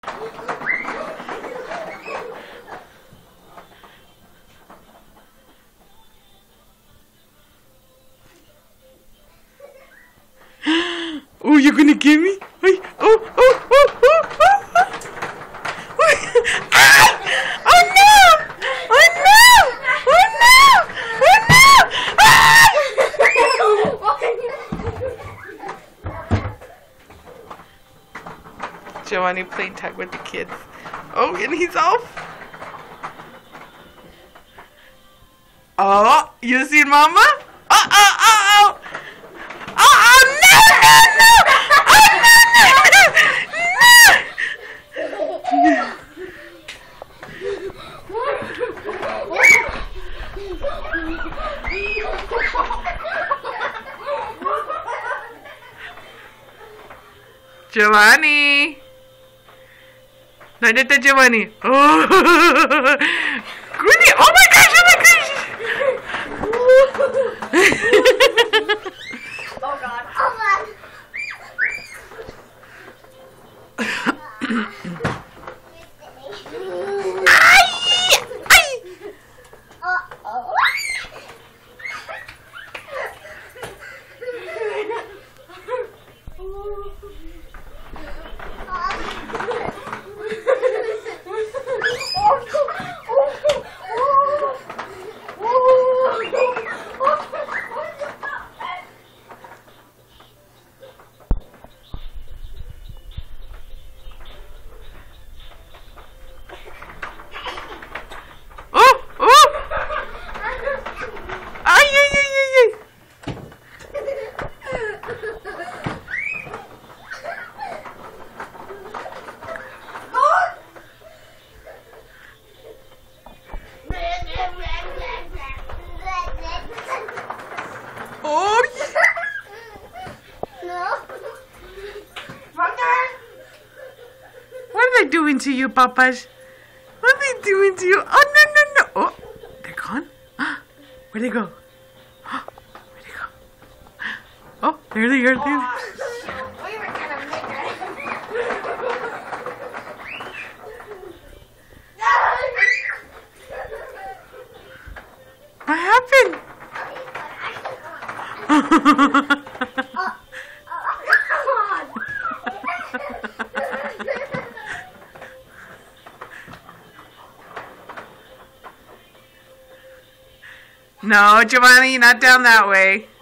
Oh, you're gonna get me? Oh, oh, oh, oh, oh, oh. Ah! Oh no! Oh no! Oh no! Oh no! Ah! Giovanni playing tag with the kids. Oh, and he's off. Oh, you see Mama? Oh, oh, oh, oh. Oh, no, no, no! Oh, no, no, no! Giovanni! Dove Giovanni? Oh! Quindi, oh my gosh, oh my gosh! Oh God. Oh God. What are they doing to you, Papas? What are they doing to you? Oh, no, no, no. Oh, they're gone? Where'd they go? Where'd they go? Oh, there they are. There. We were gonna make What happened? No, Giovanni, not down that way.